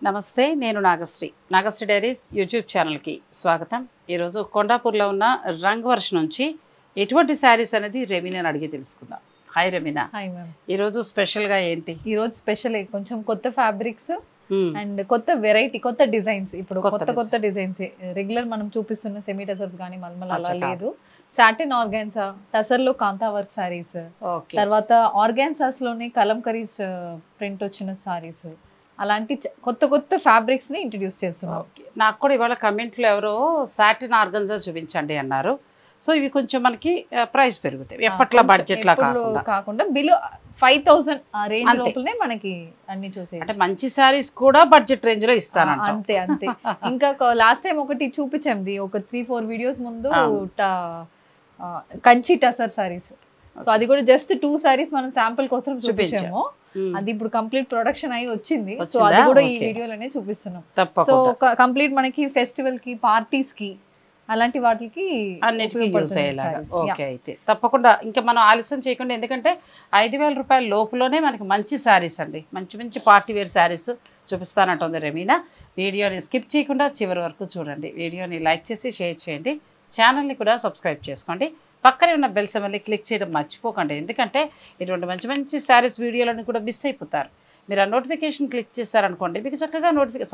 నమస్తే నేను Nagasri diaries YouTube ఛానల్కి స్వాగతం. ఈరోజు కొండాపూర్లో ఉన్న రంగ్ వర్ష్ నుంచి ఎటువంటి శారీస్ అనేది రెమీనాని అడిగి తెలుసుకుందాం. హాయ్ రెమీనా. Hi ma'am. ఈరోజు స్పెషల్గా ఏంటి? ఈరోజు స్పెషల్ కొంచెం కొత్త ఫ్యాబ్రిక్స్ అండ్ కొత్త వెరైటీ, కొత్త డిజైన్స్. ఇప్పుడు కొత్త డిజైన్స్ రెగ్యులర్ మనం చూపిస్తున్న సెమీ టసర్స్ కానీ మల్మల్ అలా లేదు. సాటిన్ ఆర్గాన్సా, టసర్లో కాంతా వర్క్ సారీస్, తర్వాత ఆర్గాన్సాస్ లోనే కలంకరీస్ ప్రింట్ వచ్చిన సారీస్, అలాంటి కొత్త ఫ్యాబ్రిక్స్ ని ఇంట్రడ్యూస్ చేస్తున్నాం. నాకు కూడా ఇవాళ కమెంట్లో ఎవరో సాటిన్ ఆర్గాన్జా చూపించండి అన్నారు. సో ఇవి కొంచెం మనకి ప్రైస్ పెరుగుతాయి, ఎప్పట్లా బడ్జెట్ లా కాకుండా బిలో 5000 ఆ రేంజ్ లోపలనే మనకి అన్ని చూసే. అంటే మంచి సారీస్ కూడా బడ్జెట్ రేంజ్ లో ఇస్తాను. అంతే. ఇంకా లాస్ట్ టైం ఒకటి చూపించాం, ఒక 3-4 వీడియోస్ ముందు కంచి టసర్ సారీస్. సో అది కూడా జస్ట్ 2 సారీస్ మనం శాంపుల్ కోసం చూపించాము. అది ఇప్పుడు కంప్లీట్ ప్రొడక్షన్ అయి వచ్చింది. సో అది కూడా ఈ వీడియోలోనే చూపిస్తున్నాం. సో కంప్లీట్ మనకి ఫెస్టివల్ కి, పార్టీస్ కి, అలాంటి వాటికి అన్నిటికీ యూజ్ అయ్యేలాగా. ఓకే, అయితే తప్పకుండా ఇంకా మనం ఆలస్యం చేయకుండా, ఎందుకంటే 5000 రూపాయల లోపులోనే మనకి మంచి శారీస్ అండి, మంచి పార్టీ వేర్ శారీస్ చూపిస్తానంటుంది రెమీనా. వీడియోని స్కిప్ చేయకుండా చివరి వరకు చూడండి. వీడియోని లైక్ చేసి షేర్ చేయండి, ఛానల్ని కూడా సబ్స్క్రైబ్ చేసుకోండి. పక్కనే ఉన్న బెల్ సింబల్ని క్లిక్ చేయడం మర్చిపోకండి, ఎందుకంటే ఇటువంటి మంచి శారీస్ వీడియోలను కూడా మిస్ అయిపోతారు. మీరు ఆ నోటిఫికేషన్ క్లిక్ చేశారనుకోండి, మీకు చక్కగా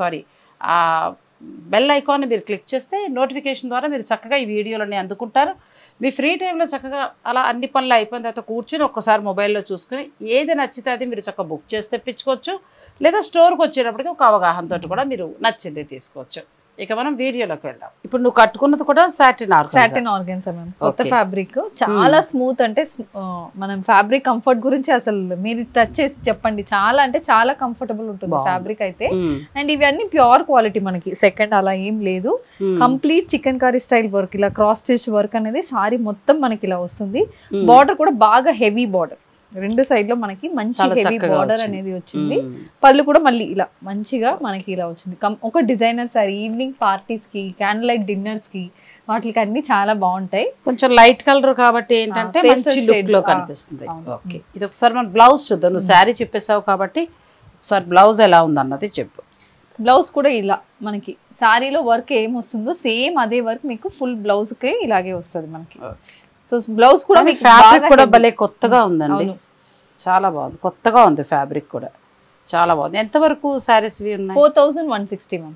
ఆ బెల్ ఐకాన్ని మీరు క్లిక్ చేస్తే నోటిఫికేషన్ ద్వారా మీరు చక్కగా ఈ వీడియోలన్నీ అందుకుంటారు. మీ ఫ్రీ టైంలో చక్కగా అలా అన్ని పనులు అయిపోయిన తర్వాత కూర్చొని ఒక్కసారి మొబైల్లో చూసుకుని ఏది నచ్చితే అది మీరు చక్కగా బుక్ చేసి తెప్పించుకోవచ్చు, లేదా స్టోర్కి వచ్చేటప్పటికి ఒక అవగాహనతో కూడా మీరు నచ్చింది తీసుకోవచ్చు. ఇక మనం వీడియోలోకి వెళ్దాం. ఇప్పుడు నువ్వు కట్టుకున్నది కూడా సాటిన్ ఆర్గాన్సా మ్యామ్. కొత్త ఫ్యాబ్రిక్, చాలా స్మూత్. అంటే మనం ఫ్యాబ్రిక్ కంఫర్ట్ గురించి అసలు మీరు టచ్ చేసి చెప్పండి. చాలా అంటే చాలా కంఫర్టబుల్ ఉంటుంది ఫ్యాబ్రిక్ అయితే. అండ్ ఇవన్నీ ప్యూర్ క్వాలిటీ, మనకి సెకండ్ అలా ఏం లేదు. Complete chikankari style work, ఇలా క్రాస్ స్టిచ్ వర్క్ అనేది సారీ మొత్తం మనకి ఇలా వస్తుంది. బార్డర్ కూడా బాగా హెవీ బార్డర్, 2 సైడ్ లో మనకి మంచి హెవీ బార్డర్ అనేది వచ్చింది. పళ్ళు కూడా మళ్ళీ ఇలా మంచిగా మనకి ఇలా వచ్చింది. ఒక డిజైనర్ సారీ ఈవినింగ్ పార్టీస్ కి, క్యాండిల్ లైట్ డిన్నర్స్ కి, వాటికి అన్ని చాలా బాగుంటాయి. కొంచెం లైట్ కలర్ కాబట్టి ఏంటంటే మంచి లుక్ లో కనిపిస్తుంది. ఓకే, ఇది ఒకసారి మనం బ్లౌజ్ చూద్దాం. నువ్వు శారీ చెప్పేసావు కాబట్టి ఒకసారి బ్లౌజ్ ఎలా ఉందన్నది చెప్పు. బ్లౌజ్ కూడా ఇలా మనకి శారీలో వర్క్ ఏం వస్తుందో సేమ్ అదే వర్క్ మీకు ఫుల్ బ్లౌజ్ కి ఇలాగే వస్తుంది మనకి. సో బ్లౌజ్ కూడా ఫ్యాబ్రిక్ కూడా భలే కొత్తగా ఉందండి, చాలా బాగుంది, కొత్తగా ఉంది ఫ్యాబ్రిక్ కూడా చాలా బాగుంది. ఎంత వరకు సారీస్ ఉన్నాయి? 4160 మ్యామ్.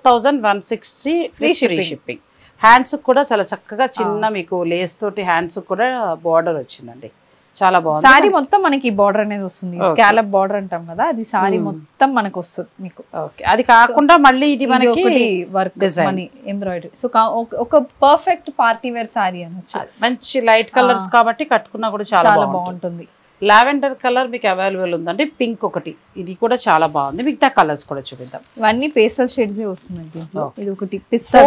4160 free shipping. హ్యాండ్స్ కూడా చాలా చక్కగా చిన్న మీకు లేస్ తోటి హ్యాండ్స్ కూడా బార్డర్ వచ్చిందండి, చాలా బాగుంది. సారీ మొత్తం మనకి బార్డర్ అనేది వస్తుంది, స్కాలప్ బార్డర్ అంటాం కదా, అది సారీ మొత్తం మనకు వస్తుంది మీకు. ఓకే, అది కాకుండా మళ్ళీ ఇది మనకి వర్క్ డిజైన్ ఎంబ్రాయిడరీ. సో ఒక పర్ఫెక్ట్ పార్టీ వేర్ సారీ అనొచ్చు. మంచి లైట్ కలర్స్ కాబట్టి కట్టుకున్నా కూడా చాలా బాగుంటుంది. లావెండర్ కలర్ మీకు అవైలబుల్ ఉందండి, పింక్ ఒకటి, ఇది కూడా చాలా బాగుంది. మిగతా కలర్స్ కూడా చూపిద్దాం. ఇవన్నీ పేస్టల్ షేడ్స్ వస్తున్నాయి. ఇది ఒకటి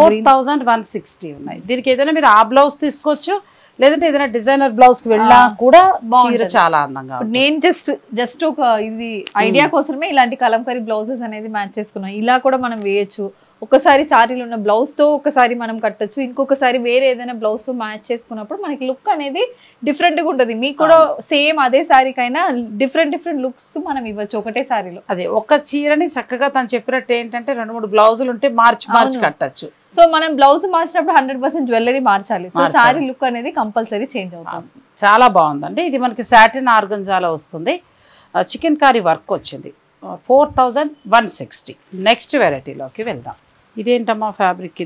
4160 ఉన్నాయి. దీనికి ఏదైనా మీరు ఆ బ్లౌజ్ తీసుకోవచ్చు, లేదంటే ఏదైనా డిజైనర్ బ్లౌజ్ కి వెళ్ళా కూడా చాలా అందంగా. నేను జస్ట్ ఒక ఇది ఐడియా కోసమే ఇలాంటి కలంకరీ బ్లౌజెస్ అనేది మ్యాచ్ చేసుకున్నాం. ఇలా కూడా మనం వేయచ్చు. ఒకసారి సారీలో ఉన్న బ్లౌజ్ తో ఒకసారి మనం కట్టచ్చు, ఇంకొకసారి వేరే ఏదైనా బ్లౌజ్ తో మ్యాచ్ చేసుకున్నప్పుడు మనకి లుక్ అనేది డిఫరెంట్ గా ఉంటుంది. మీకు కూడా సేమ్ అదే సారీకైనా డిఫరెంట్ లుక్స్ మనం ఇవ్వచ్చు ఒకటే సారీలో. అదే ఒక చీరని చక్కగా తను చెప్పినట్టు ఏంటంటే 2-3 బ్లౌజులు ఉంటే మార్చి కట్టచ్చు. సో మనం బ్లౌజ్ మార్చినప్పుడు 100% జ్యువెలరీ మార్చాలి. సో సారీ లుక్ అనేది కంపల్సరీ చేంజ్ అవుతుంది. చాలా బాగుందండి. ఇది మనకి సాటిన్ ఆర్గంజాలో వస్తుంది, చికెన్ కర్రీ వర్క్ వచ్చింది. 4160. నెక్స్ట్ వెరైటీలోకి వెళ్దాం. ఇదేంటమ్మా ఫ్యాబ్రిక్?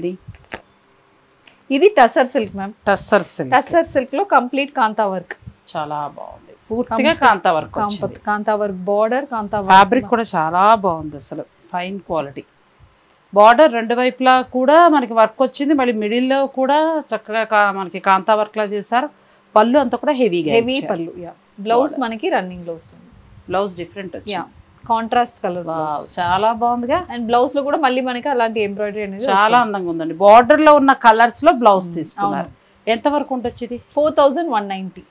ఇది tussar silk ma'am. Tussar silk లో కంప్లీట్ కాంతా వర్క్, చాలా బాగుంది. పూర్తిగా kantha work, kantha work border, kantha fabric కూడా చాలా బాగుంది, అసలు ఫైన్ క్వాలిటీ. బార్డర్ 2 వైపులా కూడా మనకి వర్క్ వచ్చింది, మళ్ళీ మిడిల్లో కూడా చక్కగా మనకి కాంతా వర్క్ లా చేశారు. పళ్ళు అంతా కూడా హెవీ పళ్ళు. బ్లౌజ్ మనకి రన్నింగ్ లో వస్తుంది. బ్లౌజ్ డిఫరెంట్ వచ్చింది, కాంట్రాస్ట్ కలర్, చాలా బాగుందిగా. అండ్ బ్లౌజ్ లో కూడా మళ్ళీ మనకి అలాంటి ఎంబ్రాయిడరీ అనేది చాలా అందంగా ఉందండి. బార్డర్ లో ఉన్న కలర్స్ లో బ్లౌజ్ తీసుకున్నారు. ఎంత వరకు ఉండొచ్చు ఇది? 4190.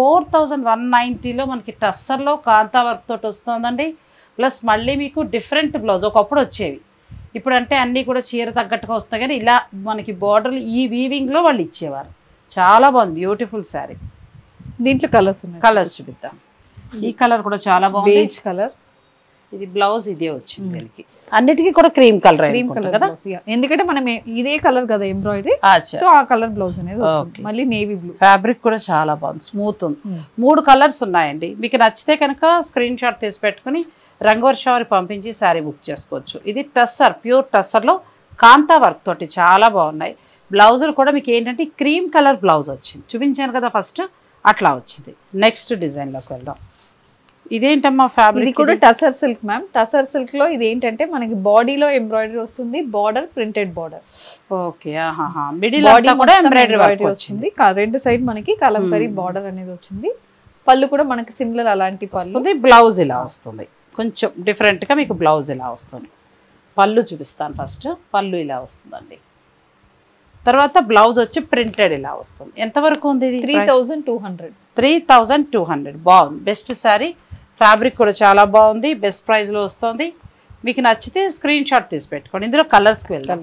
4190లో మనకి టస్సర్ లో కాంతా వర్క్ తోటి వస్తుందండి. ప్లస్ మళ్ళీ మీకు డిఫరెంట్ బ్లౌజ్, ఒకప్పుడు వచ్చేవి, ఇప్పుడు అంటే అన్ని కూడా చీర తగ్గట్టుగా వస్తాయి, కానీ ఇలా మనకి బార్డర్లు ఈ వీవింగ్ లో వాళ్ళు ఇచ్చేవారు. చాలా బాగుంది, బ్యూటిఫుల్ శారీ. దీంట్లో కలర్స్ చూపిద్దాం. ఈ కలర్ కూడా చాలా బాగుంది, బేజ్ కలర్. ఇది బ్లౌజ్ ఇదే వచ్చింది దీనికి అన్నిటికీ కూడా క్రీమ్ కలర్ కదా ఎందుకంటే మనం ఇదే కలర్ కదా ఎంబ్రాయిడరీ సో ఆ కలర్ బ్లౌజ్ అనేది మళ్ళీ నేవీ బ్లూ ఫ్యాబ్రిక్ కూడా చాలా బాగుంది స్మూత్ ఉంది 3 కలర్స్ ఉన్నాయండి మీకు నచ్చితే కనుక స్క్రీన్ షాట్ తీసి పెట్టుకుని రంగవర్షావరి పంపించి శారీ బుక్ చేసుకోవచ్చు ఇది టస్సర్ ప్యూర్ టస్సర్లో కాంతా వర్క్ తోటి చాలా బాగున్నాయి బ్లౌజులు కూడా మీకు ఏంటంటే క్రీమ్ కలర్ బ్లౌజ్ వచ్చింది చూపించాను కదా ఫస్ట్ అట్లా వచ్చింది నెక్స్ట్ డిజైన్లోకి వెళ్దాం ఇదేంటమ్మా ఫ్యాబ్రిక్ ఇది కూడా tussar silk ma'am tussar silk లో ఇది ఏంటంటే మనకి బాడీలో ఎంబ్రాయిడరీ వస్తుంది border printed border okay middle కూడా ఎంబ్రాయిడరీ వచ్చింది రెండు సైడ్ మనకి కలంకరీ బార్డర్ అనేది వచ్చింది పళ్ళు కూడా మనకి సిమిలర్ అలాంటి పళ్ళు బ్లౌజ్ ఇలా వస్తుంది కొంచెం డిఫరెంట్ గా మీకు బ్లౌజ్ ఇలా వస్తుంది పళ్ళు చూపిస్తాను ఫస్ట్ పళ్ళు ఇలా వస్తుందండి తర్వాత బ్లౌజ్ వచ్చి ప్రింటెడ్ ఇలా వస్తుంది ఎంతవరకు ఉంది ఇది 3200 బాగుంది బెస్ట్ శారీ ఫ్యాబ్రిక్ కూడా చాలా బాగుంది బెస్ట్ ప్రైస్లో వస్తుంది మీకు నచ్చితే స్క్రీన్ షాట్ తీసి పెట్టుకోండి ఇందులో కలర్స్కి వెళ్దాం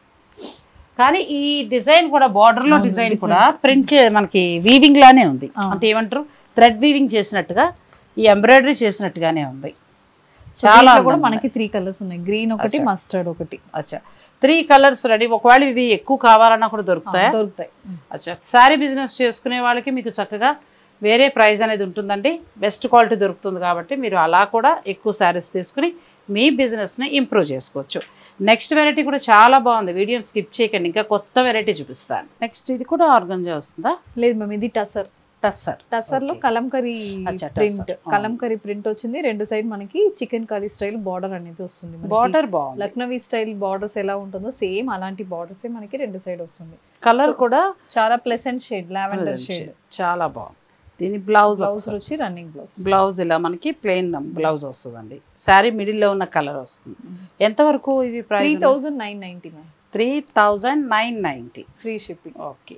కానీ ఈ డిజైన్ కూడా బార్డర్లో డిజైన్ కూడా ప్రింట్ మనకి వీవింగ్ లానే ఉంది అంటే ఏమంటారు థ్రెడ్ వీవింగ్ చేసినట్టుగా ఈ ఎంబ్రాయిడరీ చేసినట్టుగానే ఉంది చాలా కూడా మనకి 3 కలర్స్ ఉన్నాయి గ్రీన్ ఒకటి మస్టర్డ్ ఒకటి అచ్చా 3 కలర్స్ రెడీ ఒకవేళ ఇవి ఎక్కువ కావాలన్నా కూడా దొరుకుతాయి అచ్చా శారీ బిజినెస్ చేసుకునే వాళ్ళకి మీకు చక్కగా వేరే ప్రైస్ అనేది ఉంటుందండి బెస్ట్ క్వాలిటీ దొరుకుతుంది కాబట్టి మీరు అలా కూడా ఎక్కువ శారీస్ తీసుకుని మీ బిజినెస్ని ఇంప్రూవ్ చేసుకోవచ్చు నెక్స్ట్ వెరైటీ కూడా చాలా బాగుంది వీడియో స్కిప్ చేయకండి ఇంకా కొత్త వెరైటీ చూపిస్తాను నెక్స్ట్ ఇది కూడా ఆర్గంజా వస్తుందా లేదు మ్యామ్ ఇది టసర్ లో కలంకరీ ప్రింట్ వచ్చింది రెండు సైడ్ మనకి చికెన్ కర్రీ స్టైల్ బార్డర్ అనేది వస్తుంది బార్డర్ బాగుంది లక్నవీ స్టైల్ బార్డర్స్ ఎలా ఉంటుందో సేమ్ అలాంటి బార్డర్స్ మనకి రెండు సైడ్ వస్తుంది కలర్ కూడా చాలా ప్లెసెంట్ షేడ్ లావెండర్ షేడ్ చాలా బాగుంది దీని బ్లౌజ్ వచ్చి రన్నింగ్ బ్లౌజ్ ఇలా మనకి ప్లెయిన్ బ్లౌజ్ వస్తుందండి శారీ మిడిల్ లో ఉన్న కలర్ వస్తుంది ఎంతవరకు ఇవి ప్రైస్ 3990 3990 ఫ్రీ షిప్పింగ్ ఓకే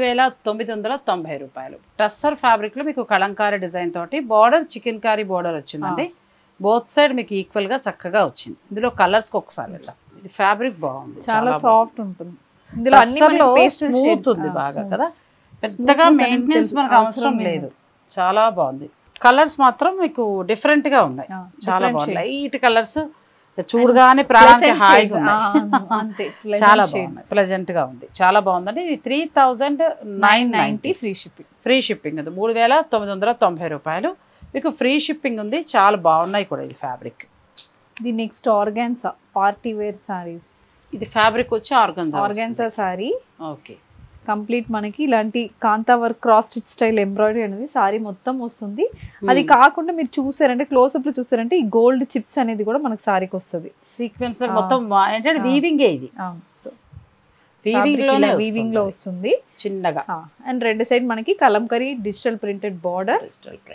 3990 రూపాయలు టస్సర్ ఫ్యాబ్రిక్ లో మీకు కలంకారీ డిజైన్ తోటి బార్డర్ చికెన్ కారీ బార్డర్ వచ్చిందండి బోత్ సైడ్ మీకు ఈక్వల్ గా చక్కగా వచ్చింది ఇందులో కలర్స్ కి ఒకసారి వెళ్దాం ఇది ఫ్యాబ్రిక్ బాగుంది చాలా సాఫ్ట్ ఉంటుంది ఇందులో అన్ని స్మూత్ ఉంది బాగా కదా పెద్దగా మెయింటెనెన్స్ మనకు అవసరం లేదు చాలా బాగుంది కలర్స్ మాత్రం మీకు డిఫరెంట్ గా ఉన్నాయి చాలా బాగుంది లైట్ కలర్స్ చూడగానే ప్రాణానికి హాయిగా ఉన్నాయి చాలా బాగుంది ప్లెజెంట్ గా ఉంది చాలా బాగుందండి ఇది 3990 ఫ్రీ షిప్పింగ్ అది 3990 రూపాయలు మీకు ఫ్రీ షిప్పింగ్ ఉంది చాలా బాగున్నాయి కూడా ఇది ఫ్యాబ్రిక్ ది next organza party wear saris ఇది ఫ్యాబ్రిక్ వచ్చి ఆర్గాన్జా సారీ ఓకే కంప్లీట్ మనకి ఇలాంటి kantha work cross stitch style embroidery అనేది సారీ మొత్తం వస్తుంది అది కాకుండా మీరు చూసారంటే క్లోజ్అప్ లో చూసారంటే ఈ గోల్డ్ చిప్స్ అనేది కూడా మనకి సారీకి వస్తుంది సీక్వెన్స్ మొత్తం ఏంటంటే వీవింగ్ ఇది వీవింగ్ లో వస్తుంది చిన్నగా అండ్ రెండు సైడ్ మనకి కలంకరీ డిజిటల్ ప్రింటెడ్ బార్డర్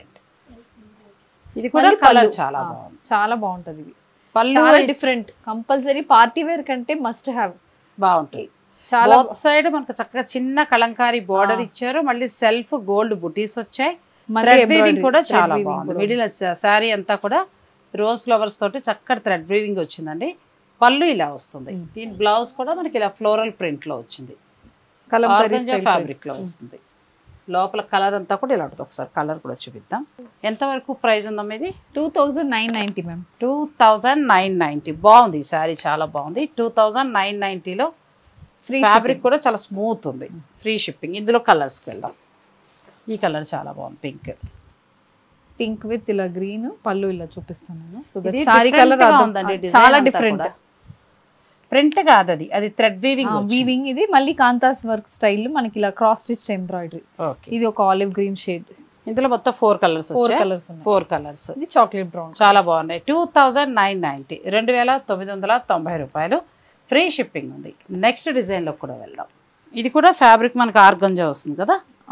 ఇది కూడా కలర్ చాలా బాగుంది చాలా బాగుంటది ఇది పళ్ళు డిఫరెంట్ కంపల్సరీ పార్టీ వేర్ కంటే మస్ట్ హ్యావ్ బాగుంటాయి చాలా సైడ్ మనకు చక్కగా చిన్న కలంకారీ బార్డర్ ఇచ్చారు మళ్ళీ సెల్ఫ్ గోల్డ్ బుటీస్ వచ్చాయి థ్రెడ్ వీవింగ్ కూడా చాలా బాగుంది మిడిల్ శారీ అంతా కూడా రోజ్ ఫ్లవర్స్ తోటి చక్కటి థ్రెడ్ వీవింగ్ వచ్చిందండి పళ్ళు ఇలా వస్తుంది దీని బ్లౌజ్ కూడా మనకి ఇలా ఫ్లోరల్ ప్రింట్ లో వచ్చింది ఫ్యాబ్రిక్ లో వస్తుంది లోపల కలర్ అంతా కూడా ఇలా ఉంటుంది ఒకసారి కలర్ కూడా చూపిద్దాం ఎంతవరకు ప్రైస్ ఉందమ్మా ఇది 2990 మ్యామ్ 2990 బాగుంది ఈ శారీ చాలా బాగుంది 2990లో ఫ్యాబ్రిక్ కూడా చాలా స్మూత్ ఉంది ఫ్రీ షిప్పింగ్ ఇందులో కలర్స్కి వెళ్దాం ఈ కలర్ చాలా బాగుంది పింక్ విత్ ఇలా గ్రీన్ పళ్ళు ఇలా చూపిస్తున్నాను సో దట్ సారీ కలర్ చాలా డిఫరెంట్ ప్రింట్ కాదు అది థ్రెడ్ వీవింగ్ ఇది మళ్ళీ కాంతాస్ వర్క్ స్టైల్ మనకి ఇలా క్రాస్ స్టిచ్ ఎంబ్రాయిడరీ ఇది ఒక ఆలివ్ గ్రీన్ షేడ్ ఇందులో మొత్తం 4 కలర్స్ 4 కలర్స్ ఇది చాక్లెట్ బ్రౌన్ చాలా బాగున్నాయి 2990 2990 రూపాయలు ఫ్రీ షిప్పింగ్ ఉంది నెక్స్ట్ డిజైన్లో కూడా వెళ్దాం ఇది కూడా ఫ్యాబ్రిక్ మనకి ఆర్గంజా వస్తుంది కదా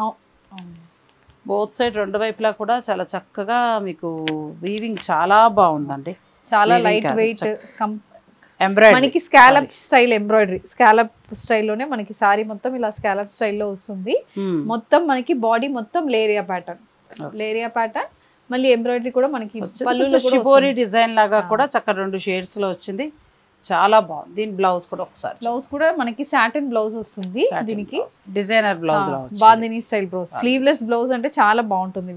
బోత్ సైడ్ రెండు వైపులా కూడా చాలా చక్కగా మీకు వీవింగ్ చాలా బాగుందండి చాలా లైట్ వెయిట్ ఎంబ్రాయిడరీ మనకి స్కాలప్ స్టైల్ ఎంబ్రాయిడరీ స్కాలప్ స్టైల్లోనే మనకి సారీ మొత్తం ఇలా స్కాలప్ స్టైల్లో వస్తుంది మొత్తం మనకి బాడీ మొత్తం లేరియా ప్యాటర్న్ మళ్ళీ ఎంబ్రాయిడరీ కూడా మనకి పళ్ళులో షిబోరి డిజైన్ లాగా కూడా చక్కగా 2 షేడ్స్ లో వచ్చింది చాలా బాగుంది దీని బ్లౌజ్ కూడా ఒకసారి బ్లౌజ్ కూడా మనకి సాటిన్ బ్లౌజ్ వస్తుంది దీనికి designer blouse bandhani style blouse sleeveless blouse అంటే చాలా బాగుంటుంది వీటికి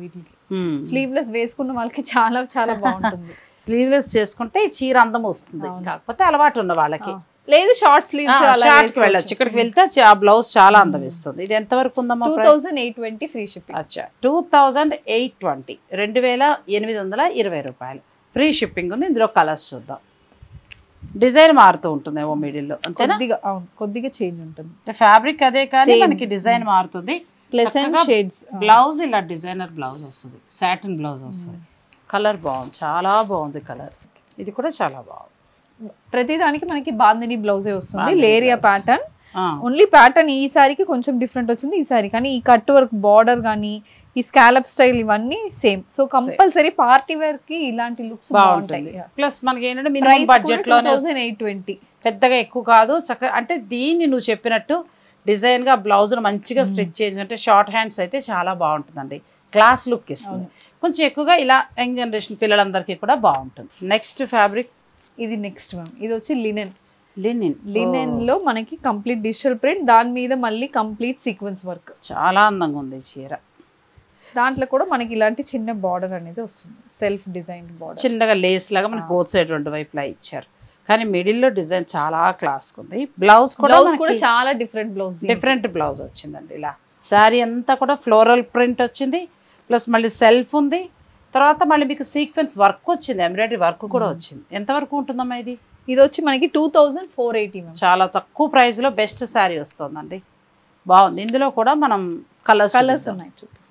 స్లీవ్లెస్ వేసుకున్న వాళ్ళకి చాలా చాలా బాగుంటుంది. స్లీవ్లెస్ చేసుకుంటే ఈ చీర అందం వస్తుంది, కాకపోతే అలవాటు ఉన్న వాళ్ళకి. లేదు షార్ట్ స్లీవ్స్ వెళ్ళొచ్చు, ఇక్కడికి వెళ్తే ఆ బ్లౌజ్ చాలా అందం ఇస్తుంది. ఇది ఎంత వరకు ఉందమ్మా? 2820 ఫ్రీ షిప్పింగ్. అచ్చా 2820, 2820 రూపాయలు ఫ్రీ షిప్పింగ్ ఉంది. ఇందులో కలర్స్ చూద్దాం. డిజైన్ మారుతూ ఉంటుంది ఏమో మిడిల్లో, అంతేనా? కొద్దిగా చేంజ్ ఉంటుంది. ఫ్యాబ్రిక్ అదే కానీ మనకి డిజైన్ మారుతుంది. బ్లౌజ్ ఇలా డిజైనర్ బ్లౌజ్ వస్తుంది, సాటిన్ బ్లౌజ్ వస్తుంది. కలర్ బాగుంది, చాలా బాగుంది కలర్. ఇది కూడా చాలా బాగుంది. ప్రతి దానికి మనకి బాందిని బ్లౌజే వస్తుంది, లేరియా ప్యాటర్న్. ఓన్లీ ప్యాటర్న్ ఈ సారీకి కొంచెం డిఫరెంట్ వచ్చింది ఈ సారీ, కానీ ఈ కట్ వర్క్ బార్డర్ కానీ ఈ స్కాలప్ స్టైల్ ఇవన్నీ same. So compulsory party wear కి ఇలాంటి లుక్స్ బాగుంటాయి. ప్లస్ మనకి ఏంటంటే మినిమం బడ్జెట్ లో 2820, పెద్దగా ఎక్కువ కాదు, చక్కగా. అంటే దీన్ని నువ్వు చెప్పినట్టు డిజైన్ గా బ్లౌజ్ మంచిగా స్టిచ్ చేసినట్టే షార్ట్ హ్యాండ్స్ అయితే చాలా బాగుంటుందండి, క్లాస్ లుక్ ఇస్తుంది. కొంచెం ఎక్కువగా ఇలా యంగ్ జనరేషన్ పిల్లలందరికీ కూడా బాగుంటుంది. నెక్స్ట్ ఫ్యాబ్రిక్ ఇది నెక్స్ట్ మ్యామ్, ఇది వచ్చి లినెన్. లినెన్ లో మనకి కంప్లీట్ డిజిటల్ ప్రింట్, దాని మీద మళ్ళీ కంప్లీట్ సీక్వెన్స్ వర్క్. చాలా అందంగా ఉంది చీర. దాంట్లో కూడా మనకి ఇలాంటి చిన్న బార్డర్ అనేది వస్తుంది, సెల్ఫ్ డిజైన్ బార్డర్, చిన్నగా లేస్ లాగా మనకి బోత్ సైడ్ రెండు వైపులా ఇచ్చారు. కానీ మిడిల్ లో డిజైన్ చాలా క్లాస్ ఉంది. బ్లౌజ్ కూడా చాలా డిఫరెంట్ బ్లౌజ్ వచ్చిందండి. ఇలా శారీ అంతా కూడా ఫ్లోరల్ ప్రింట్ వచ్చింది, ప్లస్ మళ్ళీ సెల్ఫ్ ఉంది. తర్వాత మళ్ళీ మీకు సీక్వెన్స్ వర్క్ వచ్చింది, ఎంబ్రాయిడరీ వర్క్ కూడా వచ్చింది. ఎంత వరకు ఉంటుందమ్మా ఇది? ఇది వచ్చి మనకి 2480. చాలా తక్కువ ప్రైస్ లో బెస్ట్ శారీ వస్తుందండి, బాగుంది. ఇందులో కూడా మనం కలర్స్ ఉన్నాయి, చూపిస్తాం.